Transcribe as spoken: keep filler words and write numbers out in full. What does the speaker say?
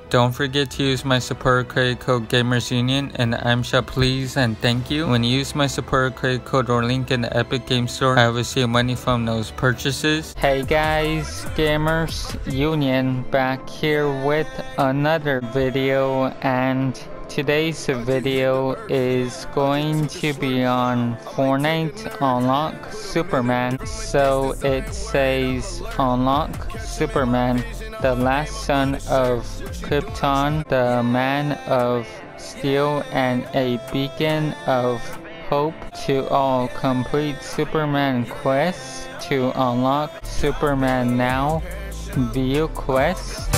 Don't forget to use my support credit code GamersUnion and I'm shop please and thank you. When you use my support credit code or link in the Epic Game Store, I will receive money from those purchases. Hey guys, Gamers Union back here with another video, and today's video is going to be on Fortnite Unlock Superman. So it says Unlock Superman, the last son of Krypton, the man of steel and a beacon of hope, to all complete Superman quests to unlock Superman now. View quests.